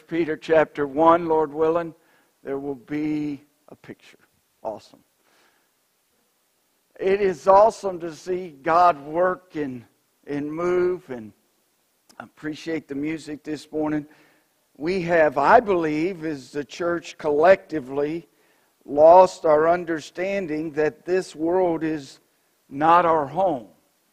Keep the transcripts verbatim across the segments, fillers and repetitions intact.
First Peter chapter one, Lord willing, there will be a picture. Awesome. It is awesome to see God work and, and move, and I appreciate the music this morning. We have, I believe, as the church collectively, lost our understanding that this world is not our home.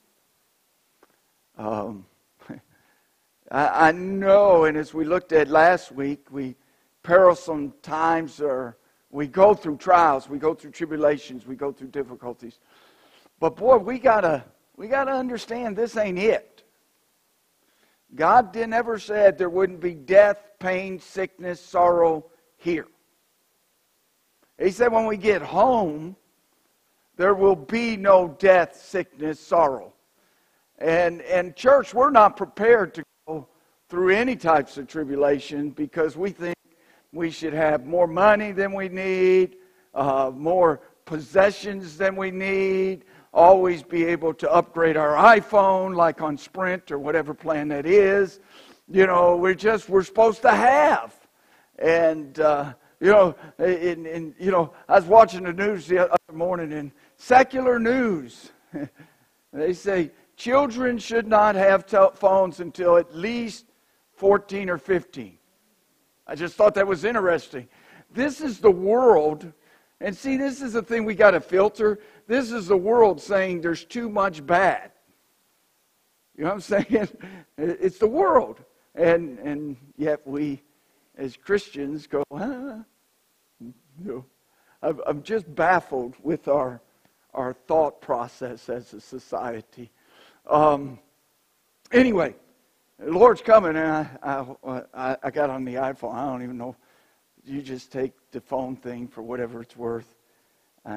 Um, I, I know, and as we looked at last week, we perilsome times are, we go through trials, we go through tribulations, we go through difficulties. But boy, we gotta we gotta understand this ain't it. God didn't ever said there wouldn't be death, pain, sickness, sorrow here. He said when we get home, there will be no death, sickness, sorrow. And and church, we're not prepared to go through any types of tribulation because we think we should have more money than we need, uh, more possessions than we need, always be able to upgrade our iPhone like on Sprint or whatever plan that is. You know, we're just, we're supposed to have. And, uh, you know, in, in, you know, I was watching the news the other morning, and secular news, they say children should not have phones until at least fourteen or fifteen. I just thought that was interesting. This is the world, and see, this is the thing we got to filter. This is the world saying there's too much bad. You know what I'm saying? It's the world. And and yet we, as Christians, go, ah. You know, I'm, I'm just baffled with our, our thought process as a society. Um, anyway, the Lord's coming, and I, I, I got on the iPhone. I don't even know. You just take the phone thing for whatever it's worth. Uh,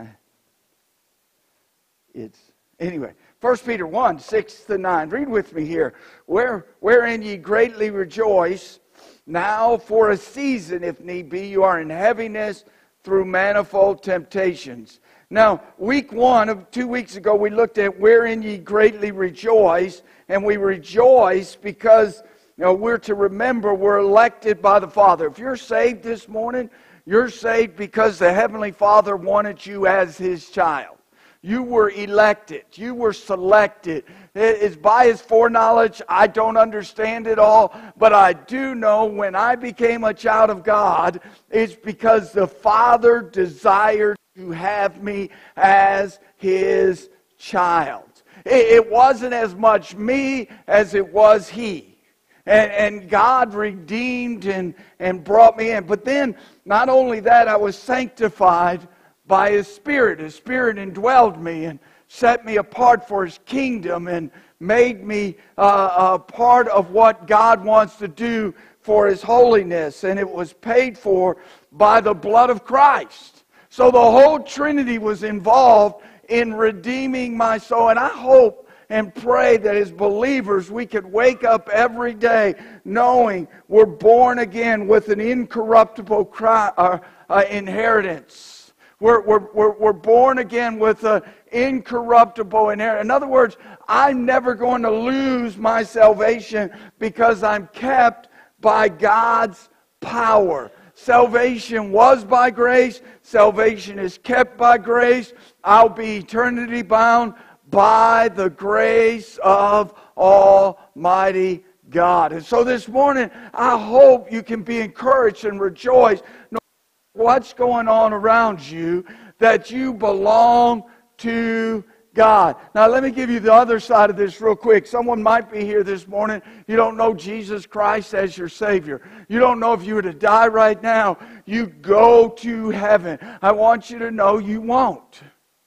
it's anyway. First Peter one, six to nine. Read with me here. Where, wherein ye greatly rejoice, now for a season, if need be, you are in heaviness through manifold temptations. Now, week one of two weeks ago, we looked at wherein ye greatly rejoice, and we rejoice because, you know, we're to remember we're elected by the Father. If you're saved this morning, you're saved because the Heavenly Father wanted you as His child. You were elected. You were selected. It's by His foreknowledge. I don't understand it all, but I do know when I became a child of God, it's because the Father desired to have me as His child. It wasn't as much me as it was He. And, and God redeemed and, and brought me in. But then, not only that, I was sanctified by His Spirit. His Spirit indwelled me and set me apart for His kingdom and made me uh, a part of what God wants to do for His holiness. And it was paid for by the blood of Christ. So the whole Trinity was involved in redeeming my soul. And I hope and pray that as believers we could wake up every day knowing we're born again with an incorruptible cry, uh, uh, inheritance. We're, we're, we're, we're born again with an incorruptible inheritance. In other words, I'm never going to lose my salvation because I'm kept by God's power. Salvation was by grace. Salvation is kept by grace. I'll be eternity bound by the grace of Almighty God. And so this morning, I hope you can be encouraged and rejoice no matter what's going on around you, that you belong to God. Now let me give you the other side of this real quick. Someone might be here this morning. You don't know Jesus Christ as your Savior. You don't know if you were to die right now, you go to heaven. I want you to know you won't.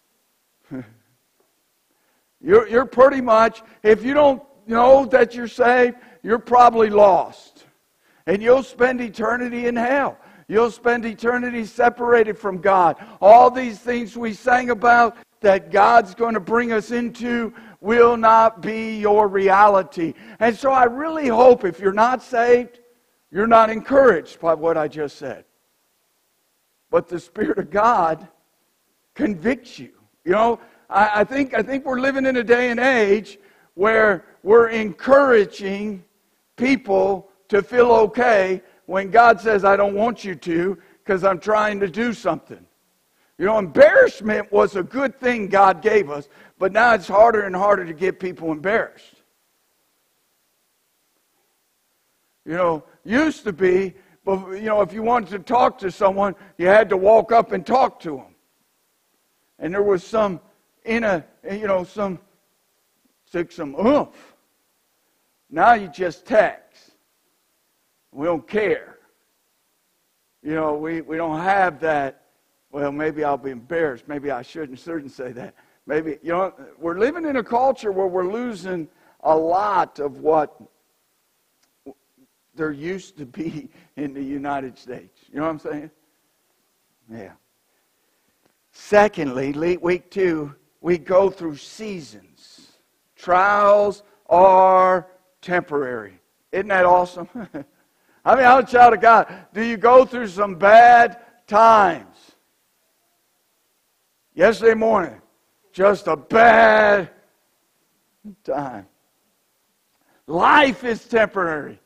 You're, you're pretty much, if you don't know that you're saved, you're probably lost. And you'll spend eternity in hell. You'll spend eternity separated from God. All these things we sang about that God's going to bring us into will not be your reality. And so I really hope if you're not saved, you're not encouraged by what I just said. But the Spirit of God convicts you. You know, I, I think I think we're living in a day and age where we're encouraging people to feel okay when God says, I don't want you to because I'm trying to do something. You know, embarrassment was a good thing God gave us, but now it's harder and harder to get people embarrassed. You know, used to be, but you know, if you wanted to talk to someone, you had to walk up and talk to them. And there was some, in a, you know, some, took some oomph. Now you just text. We don't care. You know, we, we don't have that, well, maybe I'll be embarrassed. Maybe I shouldn't, shouldn't say that. Maybe, you know, we're living in a culture where we're losing a lot of what there used to be in the United States. You know what I'm saying? Yeah. Secondly, week two, we go through seasons. Trials are temporary. Isn't that awesome? I mean, I'm a child of God. Do you go through some bad times? Yesterday morning, just a bad time. Life is temporary.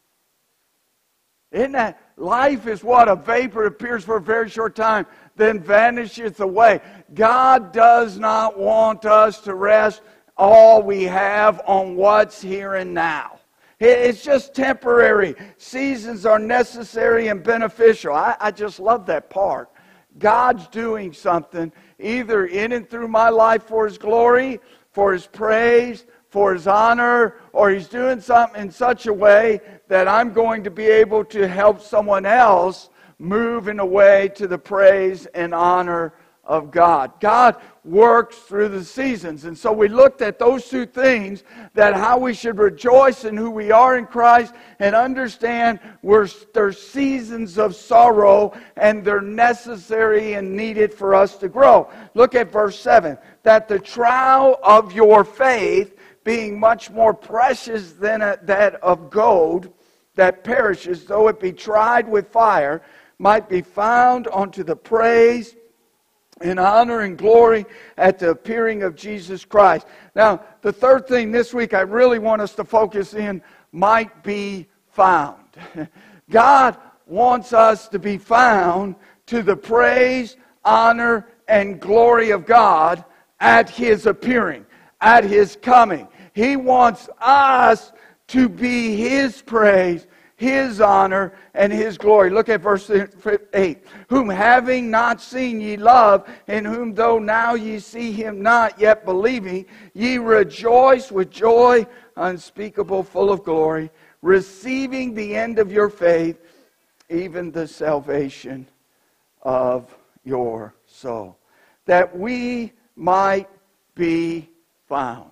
Isn't that? Life is what? A vapor appears for a very short time, then vanisheth away. God does not want us to rest all we have on what's here and now. It's just temporary. Seasons are necessary and beneficial. I, I just love that part. God's doing something either in and through my life for His glory, for His praise, for His honor, or He's doing something in such a way that I'm going to be able to help someone else move in a way to the praise and honor of God. God works through the seasons. And so we looked at those two things, that how we should rejoice in who we are in Christ and understand we're, there's seasons of sorrow and they're necessary and needed for us to grow. Look at verse seven. That the trial of your faith, being much more precious than a, that of gold that perishes, though it be tried with fire, might be found unto the praise and honor and glory at the appearing of Jesus Christ. Now, the third thing this week I really want us to focus in, might be found. God wants us to be found to the praise, honor, and glory of God at His appearing, at His coming. He wants us to be His praise, His honor, and His glory. Look at verse eight. Whom having not seen ye love, in whom though now ye see Him not, yet believing, ye rejoice with joy unspeakable, full of glory, receiving the end of your faith, even the salvation of your soul. That we might be found.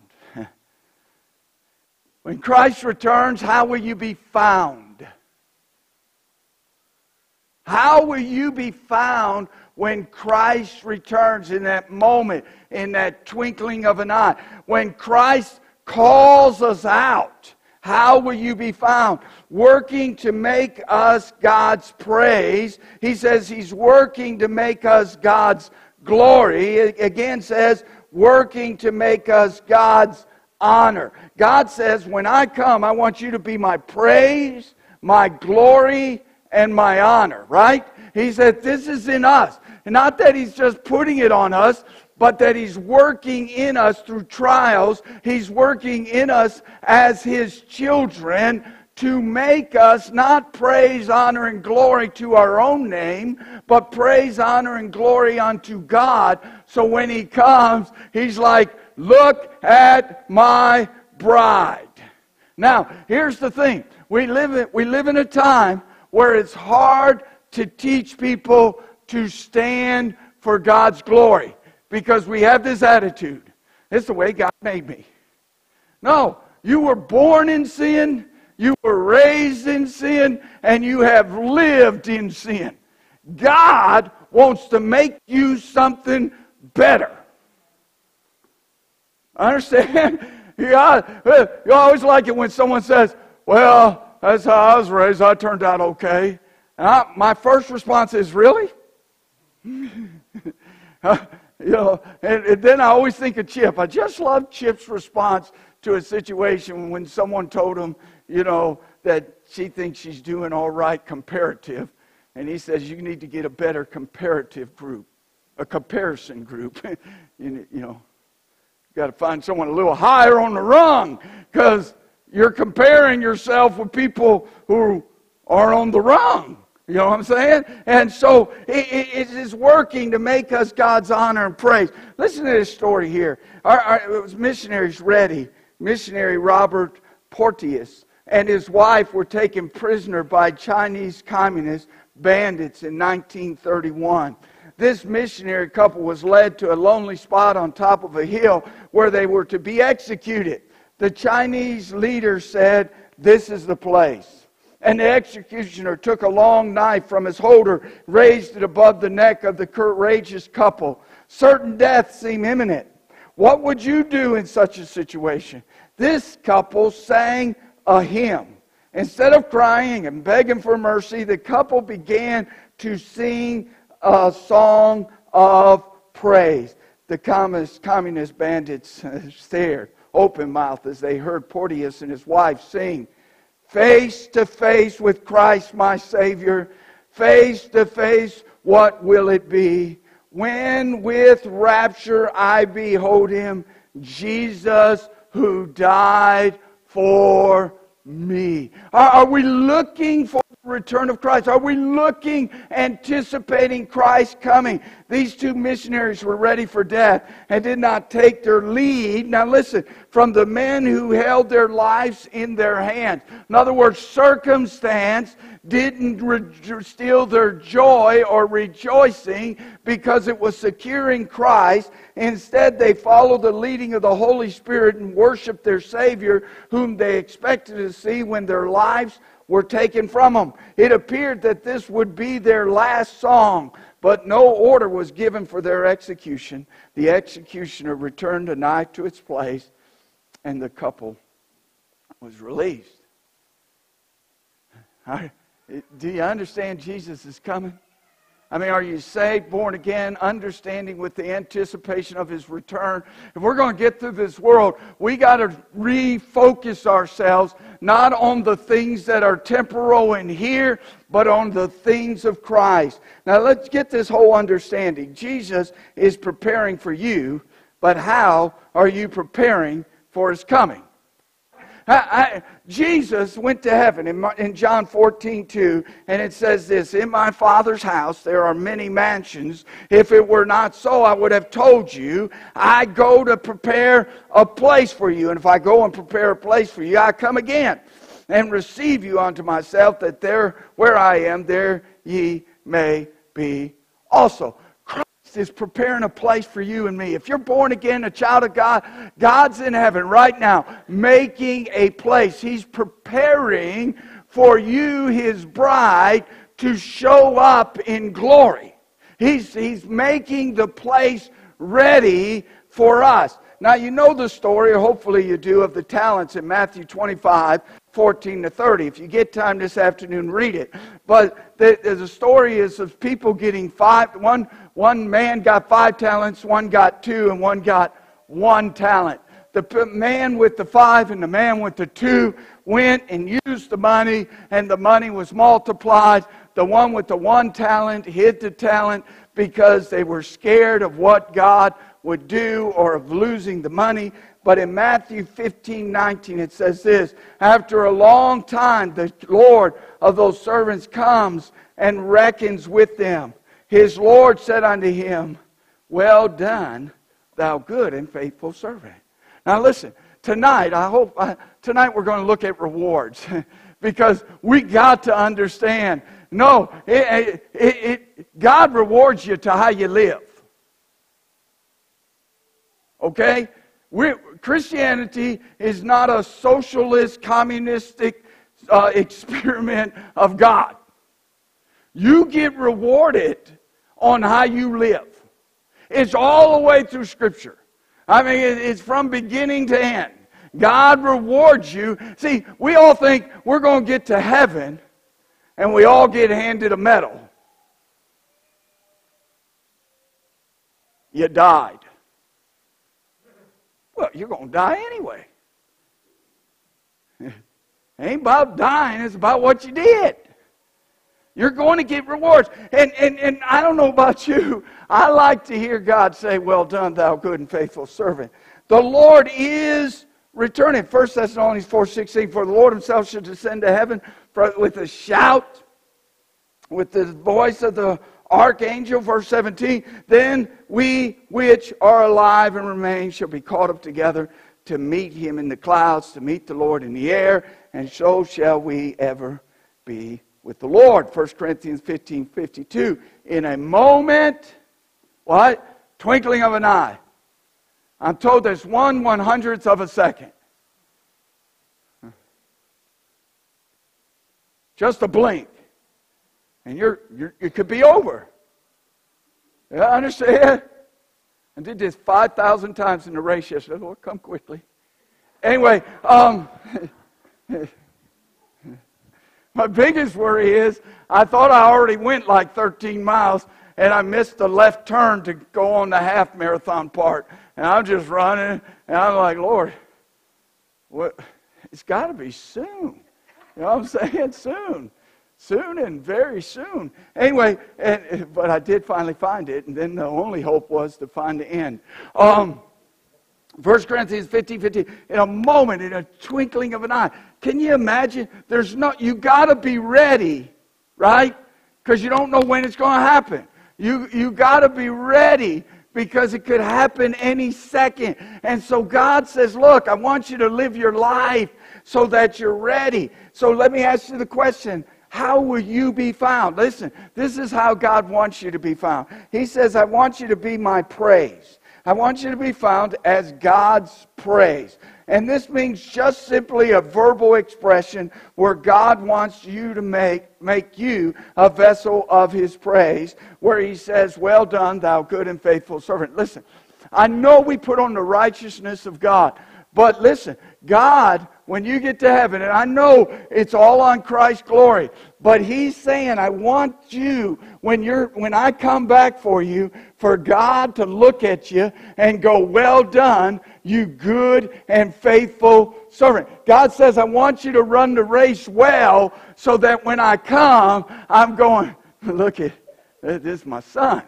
When Christ returns, how will you be found? How will you be found when Christ returns, in that moment, in that twinkling of an eye? When Christ calls us out, how will you be found? Working to make us God's praise. He says He's working to make us God's glory. It again says, working to make us God's honor. God says, when I come, I want you to be my praise, my glory, and my honor, right? He said, this is in us. And not that He's just putting it on us, but that He's working in us through trials. He's working in us as His children to make us not praise, honor, and glory to our own name, but praise, honor, and glory unto God. So when He comes, He's like, look at my bride. Now, here's the thing. We live in, we live in a time where it's hard to teach people to stand for God's glory, because we have this attitude. It's the way God made me. No, you were born in sin, you were raised in sin, and you have lived in sin. God wants to make you something better. Understand? Yeah, you always like it when someone says, well, that's how I was raised. I turned out okay. And I, my first response is, really? you know, and, and then I always think of Chip. I just love Chip's response to a situation when someone told him, you know, that she thinks she's doing all right comparative. And he says, you need to get a better comparative group, a comparison group. you, you know, you got to find someone a little higher on the rung, because you're comparing yourself with people who are on the rung. You know what I'm saying? And so it, it is working to make us God's honor and praise. Listen to this story here. Our, our, it was missionaries ready. Missionary Robert Porteous and his wife were taken prisoner by Chinese communist bandits in nineteen thirty-one. This missionary couple was led to a lonely spot on top of a hill where they were to be executed. The Chinese leader said, "This is the place." And the executioner took a long knife from his holder, raised it above the neck of the courageous couple. Certain death seemed imminent. What would you do in such a situation? This couple sang a hymn. Instead of crying and begging for mercy, the couple began to sing a song of praise. The communist, communist bandits stared open-mouthed as they heard Porteous and his wife sing. Face to face with Christ my Savior, face to face, what will it be? When with rapture I behold Him, Jesus who died for me. Are, are we looking for the return of Christ? Are we looking, anticipating Christ coming? These two missionaries were ready for death and did not take their lead. Now listen, from the men who held their lives in their hands. In other words, circumstance didn't re- steal their joy or rejoicing because it was securing Christ. Instead, they followed the leading of the Holy Spirit and worshiped their Savior, whom they expected to see when their lives were taken from them. It appeared that this would be their last song, but no order was given for their execution. The executioner returned a knife to its place, and the couple was released. Do you understand Jesus is coming? I mean, are you saved, born again, understanding with the anticipation of His return? If we're going to get through this world, we got to refocus ourselves not on the things that are temporal in here, but on the things of Christ. Now, let's get this whole understanding. Jesus is preparing for you, but how are you preparing for His coming? I, I, Jesus went to heaven in, in John fourteen two, and it says this, "In my Father's house there are many mansions. If it were not so, I would have told you. I go to prepare a place for you. And if I go and prepare a place for you, I come again and receive you unto myself, that there where I am, there ye may be also." Is preparing a place for you and me. If you're born again, a child of God, God's in heaven right now making a place. He's preparing for you, His bride, to show up in glory. He's, he's making the place ready for us. Now, you know the story, or hopefully you do, of the talents in Matthew twenty-five, fourteen to thirty. If you get time this afternoon, read it. But the, the story is of people getting five. One, one man got five talents, one got two, and one got one talent. The man with the five and the man with the two went and used the money, and the money was multiplied. The one with the one talent hid the talent because they were scared of what God would do or of losing the money. But in Matthew fifteen nineteen it says this, "After a long time the Lord of those servants comes and reckons with them. His Lord said unto him, Well done, thou good and faithful servant." Now listen, tonight I hope uh, tonight we're going to look at rewards because we got to understand. No, it, it, it, God rewards you to how you live. Okay? We're, Christianity is not a socialist, communistic uh, experiment of God. You get rewarded on how you live. It's all the way through Scripture. I mean, it's from beginning to end. God rewards you. See, we all think we're going to get to heaven and we all get handed a medal. You died. Well, you're going to die anyway. It ain't about dying, it's about what you did. You're going to get rewards. And, and, and I don't know about you, I like to hear God say, well done, thou good and faithful servant. The Lord is returning. First Thessalonians four sixteen, for the Lord himself shall descend to heaven with a shout, with the voice of the archangel. Verse seventeen, then we which are alive and remain shall be caught up together to meet him in the clouds, to meet the Lord in the air, and so shall we ever be with the Lord. First Corinthians fifteen fifty-two, in a moment, what? Twinkling of an eye. I'm told there's one one hundredth of a second. Just a blink. And you're, you're it could be over. Yeah, I understand. I did this five thousand times in the race yesterday. Lord, come quickly. Anyway, um, my biggest worry is I thought I already went like thirteen miles and I missed the left turn to go on the half marathon part. And I'm just running and I'm like, Lord, what? It's got to be soon. You know what I'm saying? Soon. Soon and very soon. Anyway, and, but I did finally find it, and then the only hope was to find the end. Um, First Corinthians fifteen fifteen, in a moment, in a twinkling of an eye. Can you imagine? There's no, you got to be ready, right? Because you don't know when it's going to happen. You you got to be ready because it could happen any second. And so God says, look, I want you to live your life so that you're ready. So let me ask you the question. How will you be found? Listen, this is how God wants you to be found. He says, I want you to be my praise. I want you to be found as God's praise. And this means just simply a verbal expression where God wants you to make, make you a vessel of his praise, where he says, well done, thou good and faithful servant. Listen, I know we put on the righteousness of God, but listen, God, when you get to heaven, and I know it's all on Christ's glory, but he's saying, I want you, when you're, when I come back for you, for God to look at you and go, well done, you good and faithful servant. God says, I want you to run the race well, so that when I come, I'm going, look at, this is my son.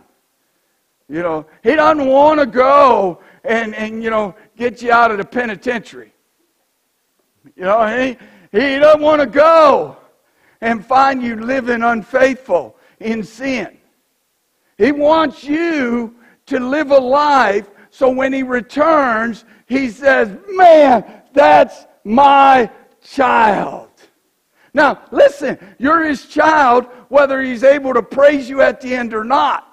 You know, he doesn't want to go and, and, you know, get you out of the penitentiary. You know, he, he doesn't want to go and find you living unfaithful in sin. He wants you to live a life so when he returns, he says, man, that's my child. Now, listen, you're his child whether he's able to praise you at the end or not.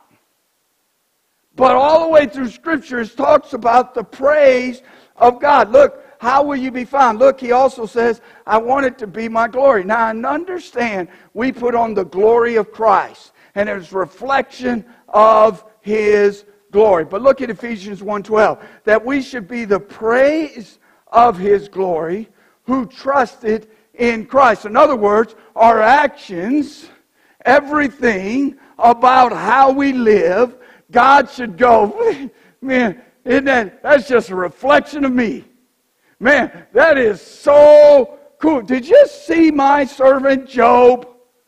But all the way through Scripture, it talks about the praise of God. Look, how will you be found? Look, he also says, I want it to be my glory. Now, I understand we put on the glory of Christ, and it's reflection of his glory. But look at Ephesians one twelve, that we should be the praise of his glory who trusted in Christ. In other words, our actions, everything about how we live, God should go, man, isn't that, that's just a reflection of me. Man, that is so cool. Did you see my servant Job?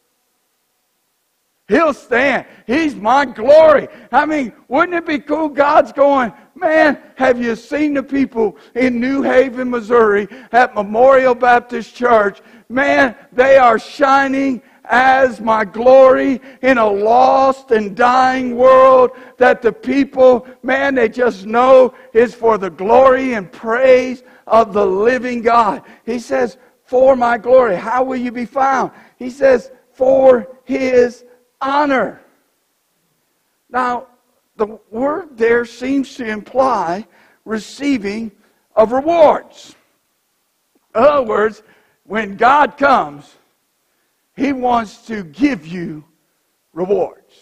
He'll stand. He's my glory. I mean, wouldn't it be cool? God's going, man, have you seen the people in New Haven, Missouri at Memorial Baptist Church? Man, they are shining as my glory in a lost and dying world, that the people, man, they just know is for the glory and praise of the living God. He says, for my glory. How will you be found? He says, for his honor. Now, the word there seems to imply receiving of rewards. In other words, when God comes, he wants to give you rewards.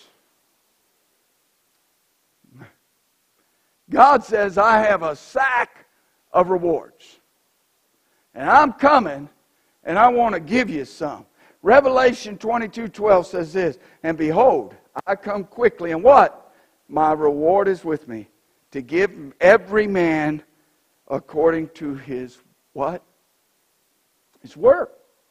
God says, I have a sack of rewards. And I'm coming, and I want to give you some. Revelation twenty-two twelve says this, and behold, I come quickly, and what? My reward is with me, to give every man according to his what? His work.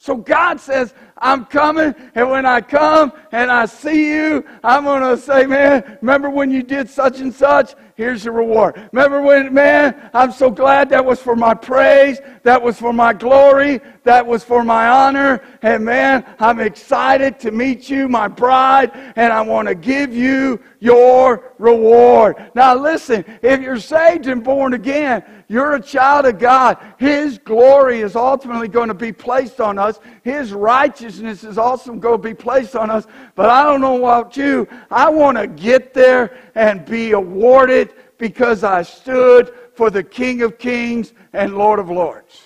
So God says, I'm coming, and when I come and I see you, I'm going to say, man, remember when you did such and such? Here's your reward. Remember when, man, I'm so glad that was for my praise, that was for my glory, that was for my honor, and man, I'm excited to meet you, my bride, and I want to give you your reward. Now listen, if you're saved and born again, you're a child of God. His glory is ultimately going to be placed on us. His righteousness is also going to be placed on us. But I don't know about you. I want to get there and be awarded because I stood for the King of Kings and Lord of Lords.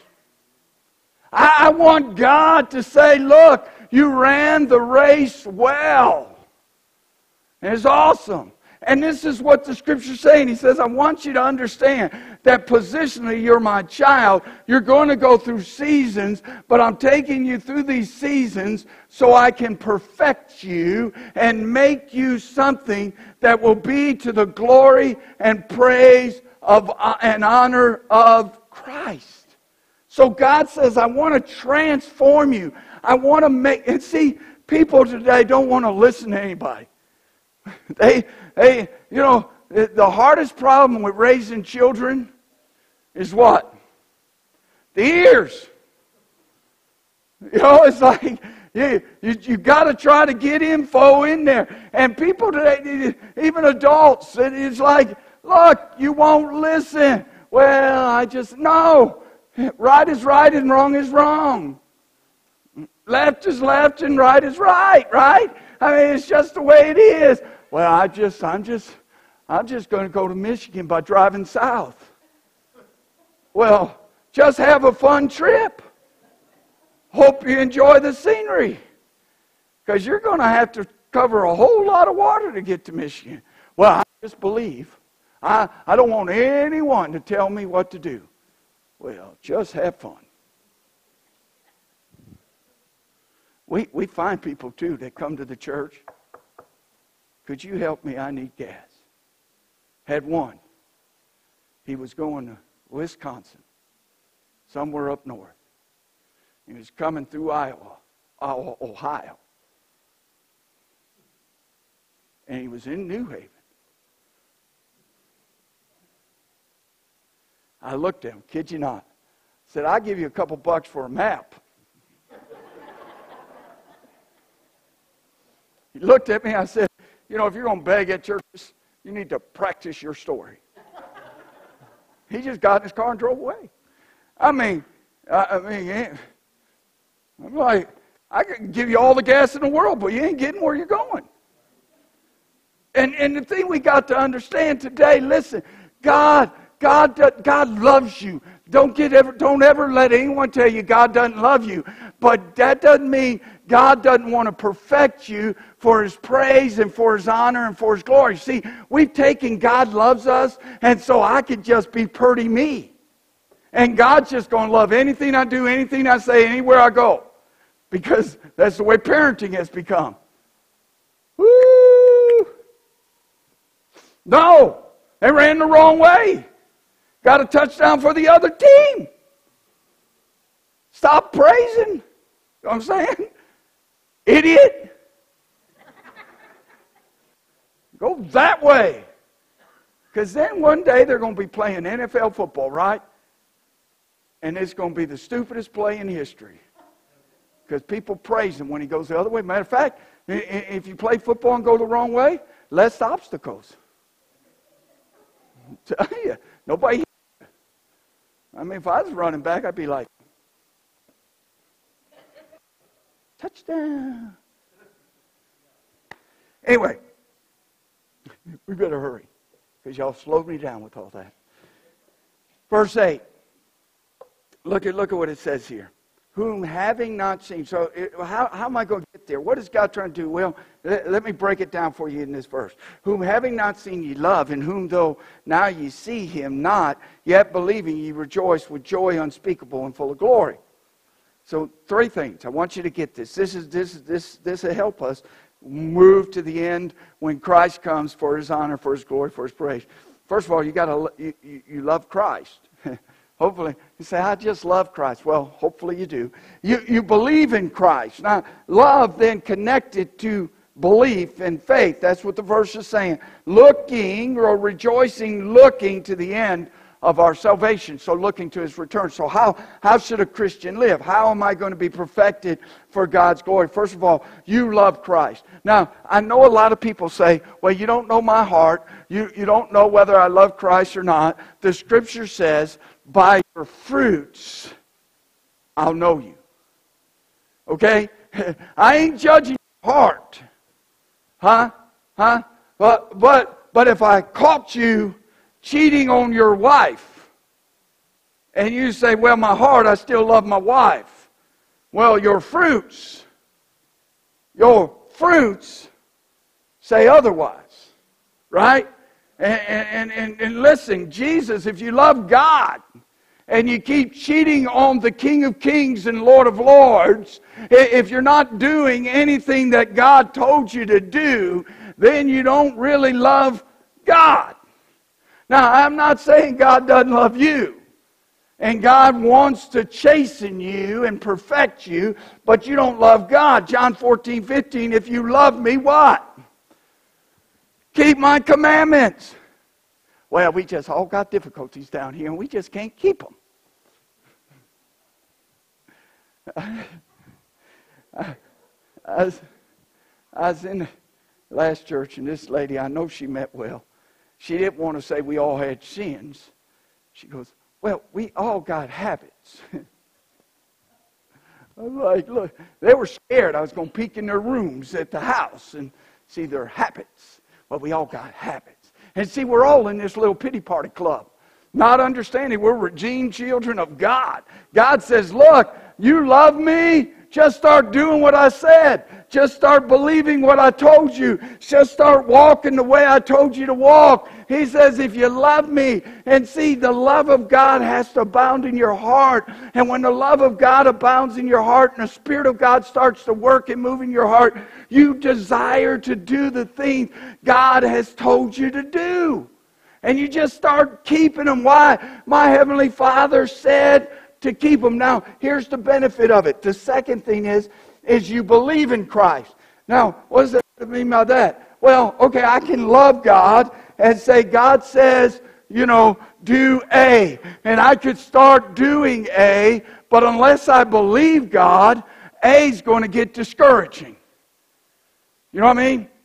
I, I want God to say, look, you ran the race well. And it's awesome. And this is what the Scripture's saying. He says, I want you to understand that positionally you're my child. You're going to go through seasons, but I'm taking you through these seasons so I can perfect you and make you something that will be to the glory and praise of uh, and honor of Christ. So God says, I want to transform you. I want to make, and see, people today don't want to listen to anybody. They, they, you know, the hardest problem with raising children is what? The ears. You know, it's like, you, you, you got to try to get info in there. And people today, even adults, it's like, look, you won't listen. Well, I just, no. Right is right and wrong is wrong. Left is left and right is right, right? I mean, it's just the way it is. Well, I just, I'm just, I'm just going to go to Michigan by driving south. Well, just have a fun trip. Hope you enjoy the scenery. Because you're going to have to cover a whole lot of water to get to Michigan. Well, I just believe. I, I don't want anyone to tell me what to do. Well, just have fun. We, we find people, too, that come to the church. Could you help me? I need gas. Had one. He was going to Wisconsin, somewhere up north. He was coming through Iowa, Ohio. And he was in New Haven. I looked at him, kid you not. Said, I'll give you a couple bucks for a map. He looked at me, I said, you know, if you're going to beg at churches, you need to practice your story. He just got in his car and drove away. I mean, I mean, I'm like, I could give you all the gas in the world, but you ain't getting where you're going. And and the thing we got to understand today, listen, God, God, God loves you. Don't get ever, don't ever let anyone tell you God doesn't love you. But that doesn't mean God doesn't want to perfect you for His praise and for His honor and for His glory. See, we've taken God loves us, and so I could just be pretty me. And God's just going to love anything I do, anything I say, anywhere I go. Because that's the way parenting has become. Woo! No! They ran the wrong way. Got a touchdown for the other team. Stop praising. You know what I'm saying? Idiot. Go that way. Because then one day they're going to be playing N F L football, right? And it's going to be the stupidest play in history. Because people praise him when he goes the other way. Matter of fact, if you play football and go the wrong way, less obstacles. I tell you, nobody. I mean, if I was running back, I'd be like, touchdown. Anyway, we better hurry because y'all slowed me down with all that. Verse eight. Look at look at what it says here. Whom having not seen. So it, how, how am I going to get there? What is God trying to do? Well, let, let me break it down for you in this verse. Whom having not seen ye love, in whom though now ye see him not, yet believing ye rejoice with joy unspeakable and full of glory. So three things. I want you to get this. This is this this this will help us move to the end when Christ comes for His honor, for His glory, for His praise. First of all, you got to you, you, you love Christ. Hopefully. You say, I just love Christ. Well, hopefully you do. You, you believe in Christ. Now, love then connected to belief and faith. That's what the verse is saying. Looking or rejoicing, looking to the end of our salvation. So looking to His return. So how, how should a Christian live? How am I going to be perfected for God's glory? First of all, you love Christ. Now, I know a lot of people say, well, you don't know my heart. You, you don't know whether I love Christ or not. The Scripture says, by your fruits, I'll know you. Okay? I ain't judging your heart. Huh? Huh? But, but, but if I caught you cheating on your wife, and you say, well, my heart, I still love my wife. Well, your fruits, your fruits say otherwise. Right? And, and, and, and listen, Jesus, if you love God, and you keep cheating on the King of Kings and Lord of Lords, if you're not doing anything that God told you to do, then you don't really love God. Now, I'm not saying God doesn't love you. And God wants to chasten you and perfect you, but you don't love God. John fourteen, fifteen, if you love me, what? Keep my commandments. Well, we just all got difficulties down here, and we just can't keep them. I, I, was, I was in the last church, and this lady, I know she meant well. She didn't want to say we all had sins. She goes, well, we all got habits. I was like, look, they were scared I was going to peek in their rooms at the house and see their habits. Well, we all got habits. And see, we're all in this little pity party club. Not understanding we're redeemed children of God. God says, look, you love me? Just start doing what I said. Just start believing what I told you. Just start walking the way I told you to walk. He says, if you love me, and see, the love of God has to abound in your heart. And when the love of God abounds in your heart and the Spirit of God starts to work and move in your heart, you desire to do the things God has told you to do. And you just start keeping them. Why? My Heavenly Father said to keep them. Now, here's the benefit of it. The second thing is, is you believe in Christ. Now, what does that mean by that? Well, okay, I can love God and say, God says, you know, do A. And I could start doing A, but unless I believe God, A is going to get discouraging. You know what I mean?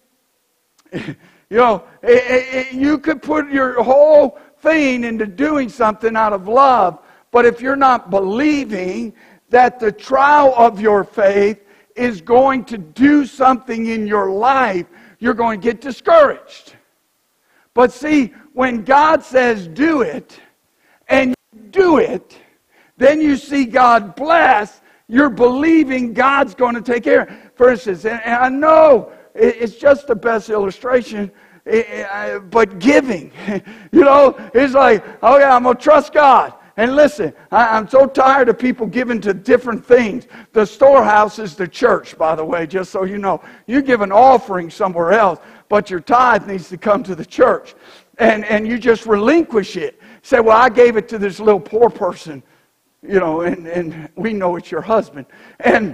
You know, it, it, you could put your whole thing into doing something out of love, but if you're not believing that the trial of your faith is going to do something in your life, you're going to get discouraged. But see, when God says do it, and you do it, then you see God bless, you're believing God's going to take care of it. For instance, and I know it's just the best illustration, but giving. You know, it's like, oh yeah, I'm going to trust God. And listen, I, I'm so tired of people giving to different things. The storehouse is the church, by the way, just so you know. You give an offering somewhere else, but your tithe needs to come to the church. And, and you just relinquish it. Say, well, I gave it to this little poor person, you know, and, and we know it's your husband. And...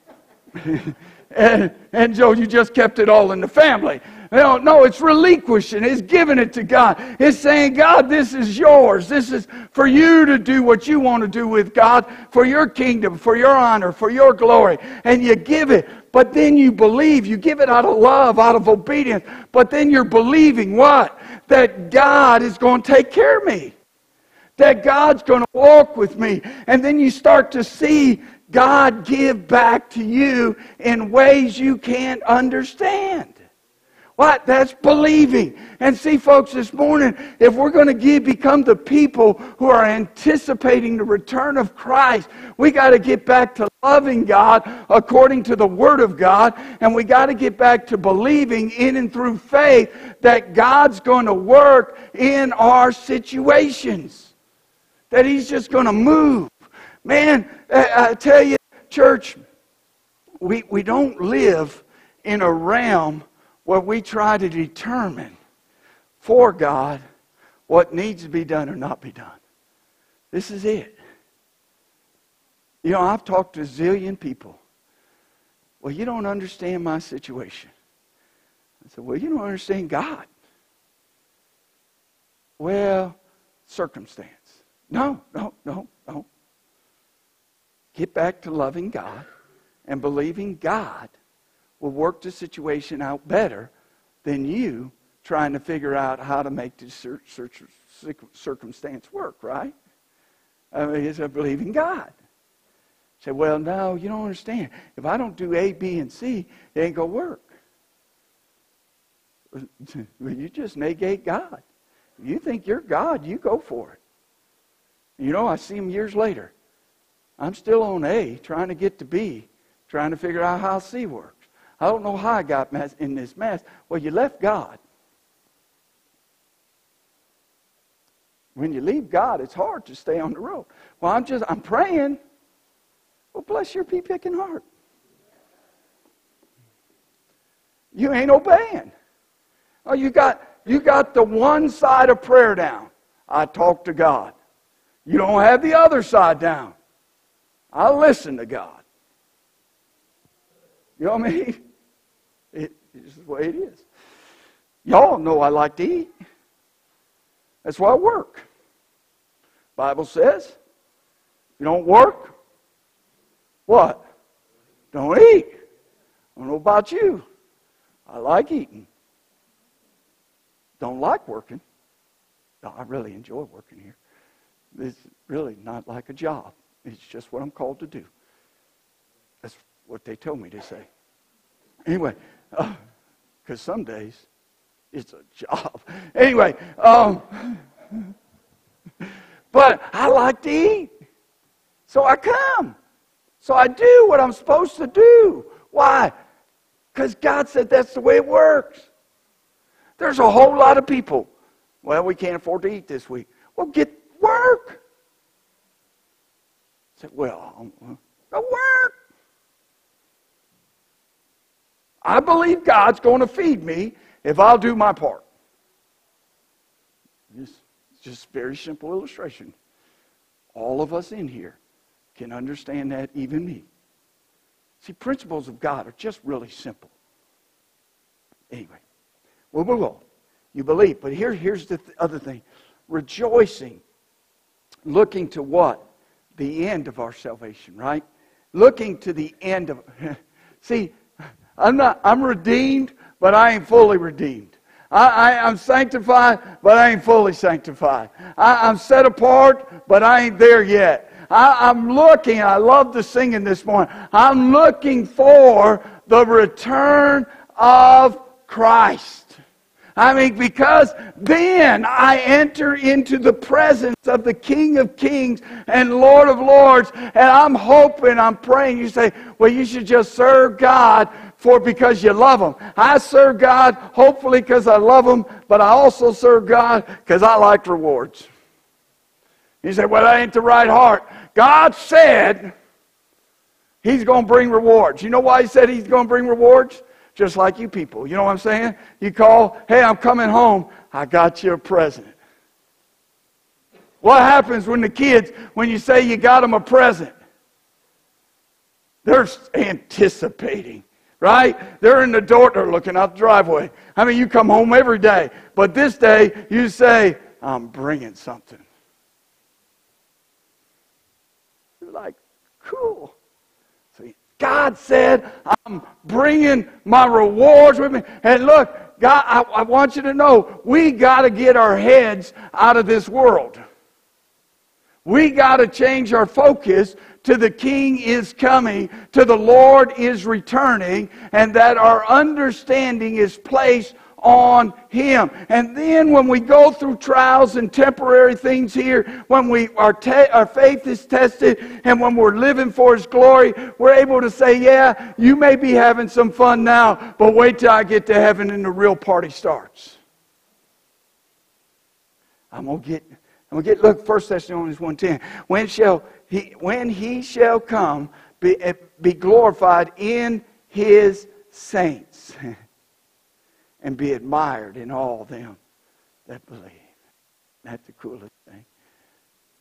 And, and Joe, you just kept it all in the family. No, no, it's relinquishing. It's giving it to God. It's saying, God, this is yours. This is for you to do what you want to do with God, for your kingdom, for your honor, for your glory. And you give it. But then you believe. You give it out of love, out of obedience. But then you're believing what? That God is going to take care of me. That God's going to walk with me. And then you start to see God give back to you in ways you can't understand. What? That's believing. And see, folks, this morning, if we're going to give, become the people who are anticipating the return of Christ, we got to get back to loving God according to the Word of God, and we got to get back to believing in and through faith that God's going to work in our situations. That He's just going to move. Man, I tell you, church, we, we don't live in a realm where we try to determine for God what needs to be done or not be done. This is it. You know, I've talked to a zillion people. Well, you don't understand my situation. I said, well, you don't understand God. Well, circumstance. No, no, no, no. Get back to loving God and believing God will work the situation out better than you trying to figure out how to make the circumstance work, right? I mean, it's a believing God. Say, well, no, you don't understand. If I don't do A, B, and C, it ain't going to work. Well, you just negate God. If you think you're God, you go for it. You know, I see him years later. I'm still on A, trying to get to B, trying to figure out how C works. I don't know how I got in this mess. Well, you left God. When you leave God, it's hard to stay on the road. Well, I'm just, I'm praying. Well, bless your pea-picking heart. You ain't obeying. Oh, you got, you got the one side of prayer down. I talk to God. You don't have the other side down. I listen to God. You know what I mean? It, it's the way it is. Y'all know I like to eat. That's why I work. Bible says, if you don't work, what? Don't eat. I don't know about you. I like eating. Don't like working. No, I really enjoy working here. It's really not like a job. It's just what I'm called to do. That's what they told me to say. Anyway, because uh, some days it's a job. Anyway, um, but I like to eat. So I come. So I do what I'm supposed to do. Why? Because God said that's the way it works. There's a whole lot of people. Well, we can't afford to eat this week. Well, get work. I said, well, go work. I believe God's going to feed me if I'll do my part. It's just a very simple illustration. All of us in here can understand that, even me. See, principles of God are just really simple. Anyway, we'll move on. You believe. But here, here's the th- other thing. Rejoicing. Looking to what? The end of our salvation, right? Looking to the end of... See, I'm not. I'm redeemed, but I ain't fully redeemed. I, I, I'm sanctified, but I ain't fully sanctified. I, I'm set apart, but I ain't there yet. I, I'm looking. I love the singing this morning. I'm looking for the return of Christ. I mean, because then I enter into the presence of the King of Kings and Lord of Lords, and I'm hoping, I'm praying. You say, well, you should just serve God for because you love Him. I serve God hopefully because I love Him, but I also serve God because I like rewards. You say, well, that ain't the right heart. God said He's going to bring rewards. You know why He said He's going to bring rewards? Just like you people. You know what I'm saying? You call, hey, I'm coming home. I got you a present. What happens when the kids, when you say you got them a present? They're anticipating, right? They're in the door, they're looking out the driveway. I mean, you come home every day. But this day, you say, I'm bringing something. You're like, cool. See, God said, I'm bringing my rewards with me. And look, God, I, I want you to know, we got to get our heads out of this world. We got to change our focus to the King is coming, to the Lord is returning, and that our understanding is placed on Him. And then when we go through trials and temporary things here, when we our, te- our faith is tested, and when we're living for His glory, we're able to say, yeah, you may be having some fun now, but wait till I get to heaven and the real party starts. I'm going to get, I'm going to get, look, First Thessalonians one ten. When shall he, when he shall come, be, be glorified in His saints, and be admired in all them that believe. That's the coolest thing.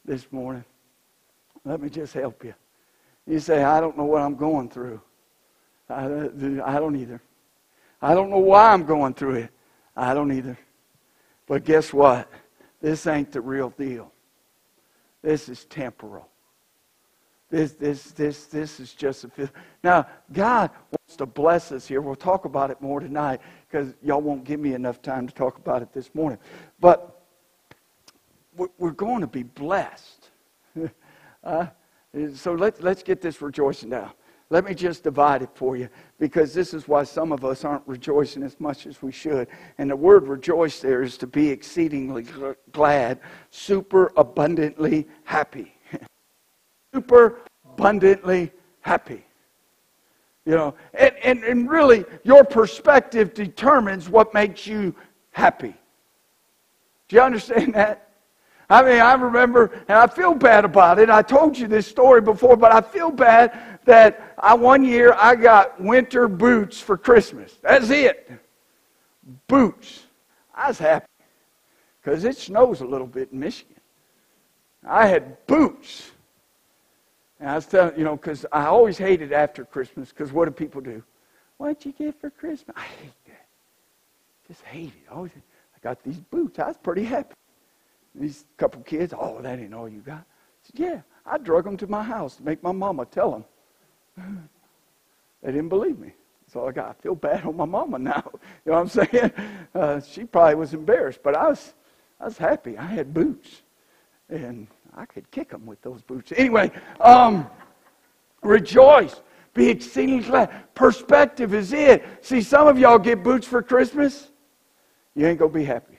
this morning. Let me just help you. You say, I don't know what I'm going through. I, I don't either. I don't know why I'm going through it. I don't either. But guess what? This ain't the real deal. This is temporal. This, this, this, this is just a... Now, God wants to bless us here. We'll talk about it more tonight because y'all won't give me enough time to talk about it this morning. But we're going to be blessed. uh, so let's, let's get this rejoicing down. Let me just divide it for you, because this is why some of us aren't rejoicing as much as we should. And the word rejoice there is to be exceedingly glad, super abundantly happy. Super abundantly happy. You know, and, and, and really, your perspective determines what makes you happy. Do you understand that? I mean, I remember, and I feel bad about it. I told you this story before, but I feel bad that I one year I got winter boots for Christmas. That's it. Boots. I was happy because it snows a little bit in Michigan. I had boots. And I was telling, you know, because I always hated after Christmas, because what do people do? What'd you get for Christmas? I hate that. Just hate it. I, always, I got these boots. I was pretty happy. These couple kids, oh, that ain't all you got. I said, yeah, I drug them to my house to make my mama tell them. They didn't believe me. So I got, I feel bad on my mama now. You know what I'm saying? Uh, she probably was embarrassed, but I was, I was happy. I had boots, and I could kick them with those boots. Anyway, um, rejoice, be exceedingly glad. Perspective is it. See, some of y'all get boots for Christmas. You ain't gonna be happy.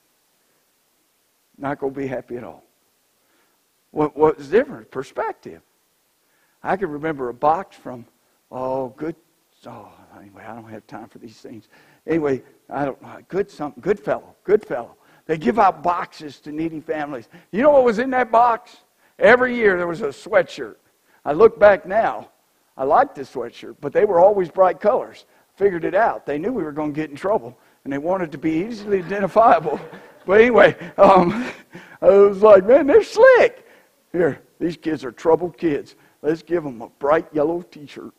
Not going to be happy at all. What What's different? Perspective. I can remember a box from, oh, good, oh, anyway, I don't have time for these things. Anyway, I don't know, good something, good fellow, good fellow. They give out boxes to needy families. You know what was in that box? Every year there was a sweatshirt. I look back now, I liked this sweatshirt, but they were always bright colors. Figured it out. They knew we were going to get in trouble, and they wanted to be easily identifiable. But anyway, um, I was like, man, they're slick. Here, these kids are troubled kids. Let's give them a bright yellow T-shirt.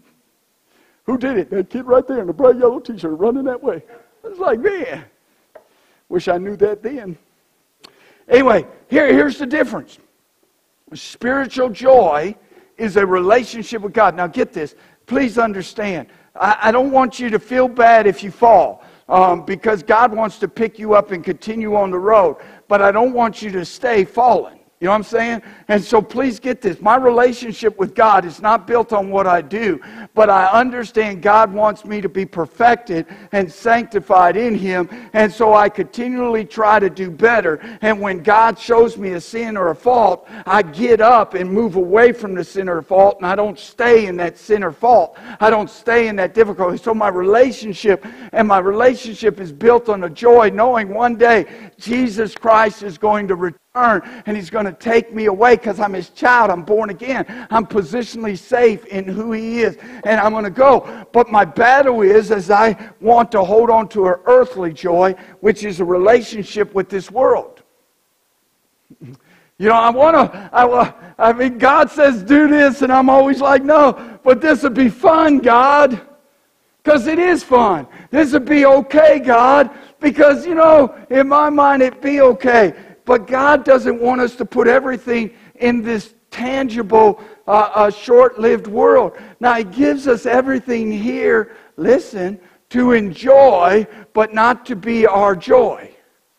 Who did it? That kid right there in a bright yellow T-shirt running that way. I was like, man, wish I knew that then. Anyway, here, here's the difference. Spiritual joy is a relationship with God. Now get this. Please understand. I, I don't want you to feel bad if you fall. Um, because God wants to pick you up and continue on the road. But I don't want you to stay fallen. You know what I'm saying? And so please get this. My relationship with God is not built on what I do, but I understand God wants me to be perfected and sanctified in Him, and so I continually try to do better. And when God shows me a sin or a fault, I get up and move away from the sin or fault, and I don't stay in that sin or fault. I don't stay in that difficulty. So my relationship, and my relationship is built on the joy, knowing one day Jesus Christ is going to return. And He's going to take me away because I'm His child. I'm born again. I'm positionally safe in who He is. And I'm going to go. But my battle is, as I want to hold on to an earthly joy, which is a relationship with this world. You know, I want to, I, I mean, God says do this, and I'm always like, no, but this would be fun, God. Because it is fun. This would be okay, God. Because, you know, in my mind, it'd be okay. But God doesn't want us to put everything in this tangible, uh, uh, short-lived world. Now, He gives us everything here, listen, to enjoy, but not to be our joy.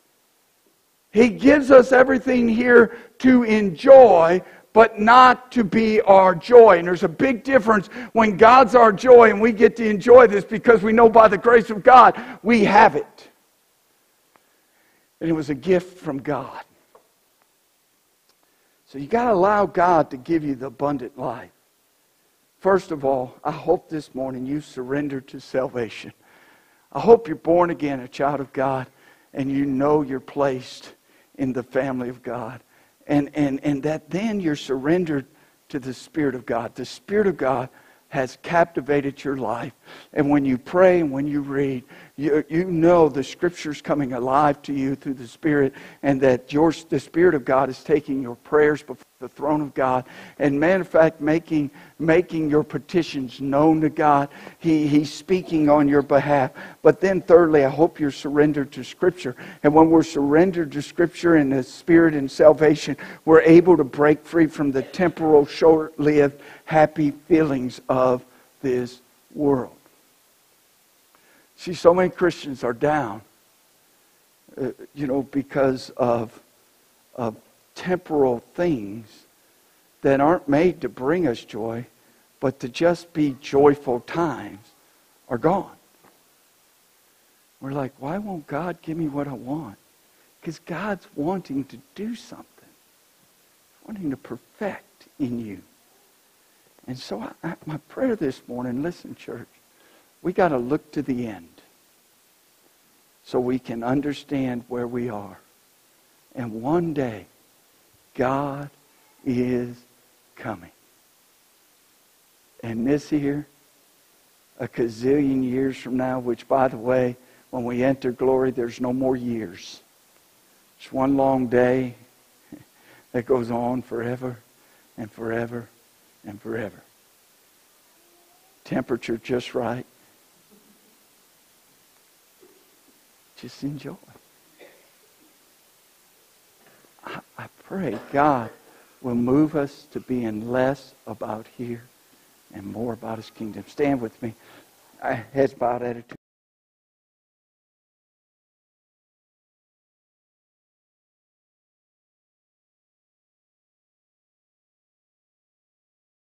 He gives us everything here to enjoy, but not to be our joy. And there's a big difference when God's our joy and we get to enjoy this because we know by the grace of God we have it. And it was a gift from God. So you got to allow God to give you the abundant life. First of all, I hope this morning you surrender to salvation. I hope you're born again, a child of God, and you know you're placed in the family of God. And, and, and that then you're surrendered to the Spirit of God. The Spirit of God has captivated your life. And when you pray and when you read, You, you know the Scripture's coming alive to you through the Spirit, and that your, the Spirit of God is taking your prayers before the throne of God, and matter of fact, making making your petitions known to God. He, he's speaking on your behalf. But then thirdly, I hope you're surrendered to Scripture. And when we're surrendered to Scripture and the Spirit and salvation, we're able to break free from the temporal, short-lived, happy feelings of this world. See, so many Christians are down, uh, you know, because of, of temporal things that aren't made to bring us joy, but to just be joyful times are gone. We're like, why won't God give me what I want? Because God's wanting to do something, wanting to perfect in you. And so I, I, my prayer this morning, listen, church, we got to look to the end so we can understand where we are. And one day, God is coming. And this here, a gazillion years from now, which, by the way, when we enter glory, there's no more years. It's one long day that goes on forever and forever and forever. Temperature just right. Just enjoy. I, I pray God will move us to being less about here and more about His kingdom. Stand with me. Heads bowed, attitude.